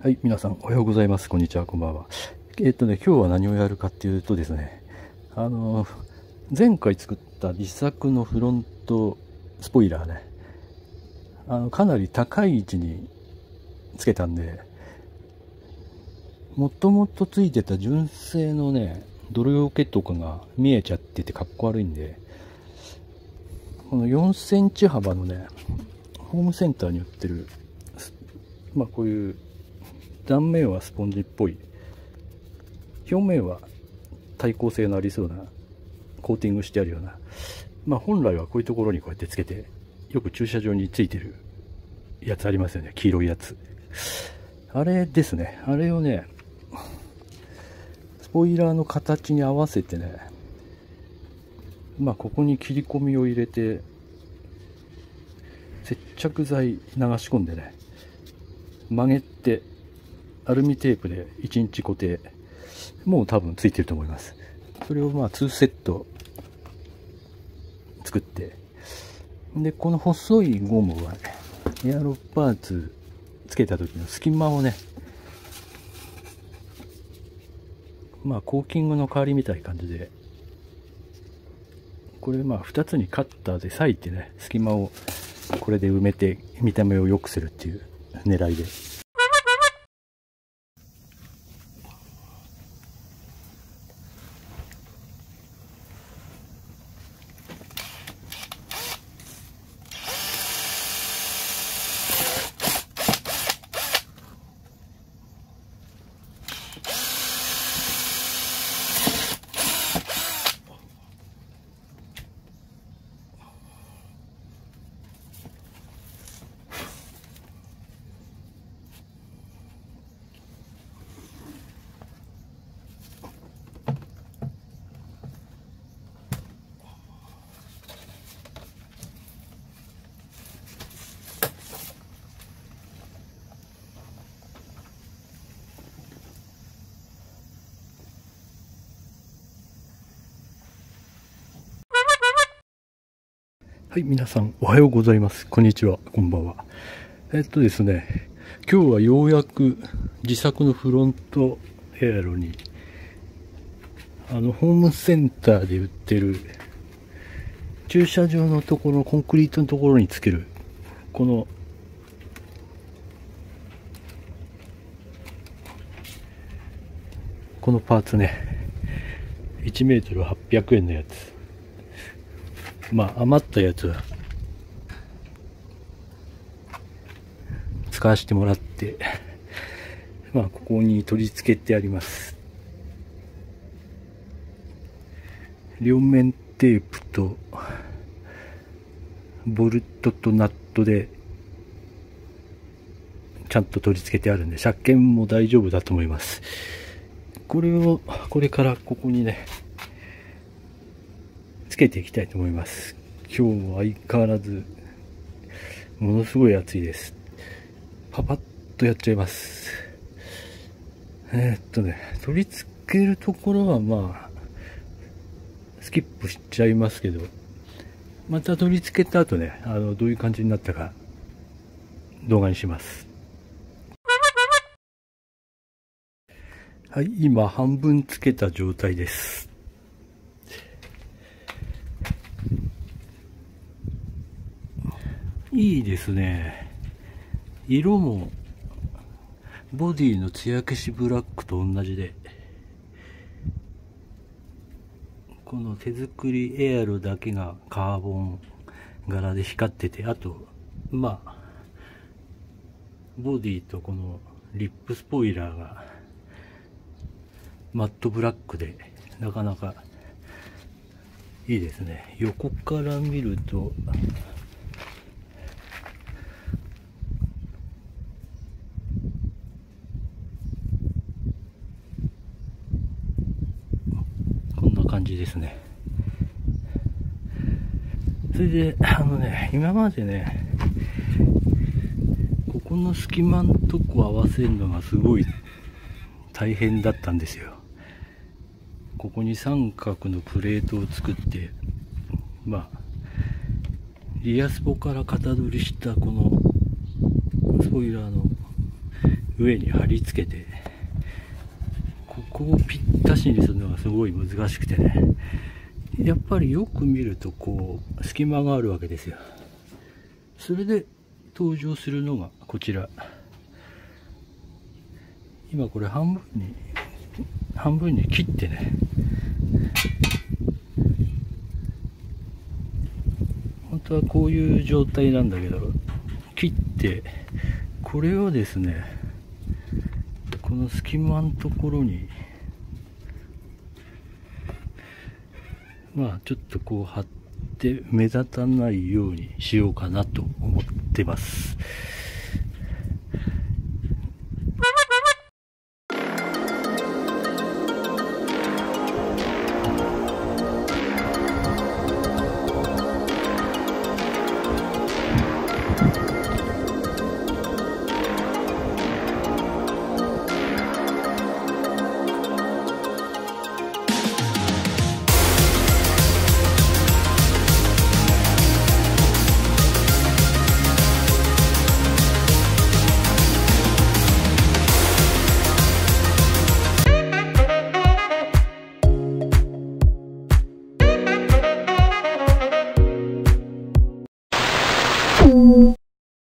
はい、皆さんおはようございます。こんにちは、こんばんは。今日は何をやるかっていうとですね、前回作った自作のフロントスポイラーね、かなり高い位置につけたんで、もともとついてた純正のね、泥よけとかが見えちゃっててかっこ悪いんで、この4センチ幅のね、ホームセンターに売ってる、こういう断面はスポンジっぽい、表面は耐候性のありそうなコーティングしてあるような、本来はこういうところにこうやってつけて、よく駐車場についてるやつありますよね、黄色いやつ。あれですね。あれをね、スポイラーの形に合わせてね、ここに切り込みを入れて接着剤流し込んでね、曲げてアルミテープで1インチ固定、もう多分ついてると思います。それを2セット作って、でこの細いゴムはね、エアロパーツつけた時の隙間をね、コーキングの代わりみたいな感じで、これ2つにカッターで裂いてね、隙間をこれで埋めて見た目を良くするっていう狙いで。はい、皆さんおはようございます。こんにちは、こんばんは。ですね、今日はようやく自作のフロントエアロに、ホームセンターで売ってる駐車場のところ、コンクリートのところにつける、このパーツね、1メートル800円のやつ。余ったやつは使わせてもらって、ここに取り付けてあります。両面テープとボルトとナットでちゃんと取り付けてあるんで、車検も大丈夫だと思います。これをこれからここにね、つけていきたいと思います。今日も相変わらずものすごい暑いです。パパッとやっちゃいます。取り付けるところはスキップしちゃいますけど、また取り付けた後ね、どういう感じになったか動画にします。はい、今半分つけた状態です。いいですね。色もボディの艶消しブラックと同じで、この手作りエアロだけがカーボン柄で光ってて、あとボディとこのリップスポイラーがマットブラックで、なかなかいいですね。横から見るとこんな感じですね。それで今までね、ここの隙間のとこ合わせるのがすごい大変だったんですよ。ここに三角のプレートを作って、リアスポから型取りしたこのスポイラーの上に貼り付けて、ここをぴったしにするのがすごい難しくてね、やっぱりよく見るとこう隙間があるわけですよ。それで登場するのがこちら。今これ半分に切ってね、本当はこういう状態なんだけど、切ってこれをですね、この隙間のところにちょっとこう貼って目立たないようにしようかなと思ってます。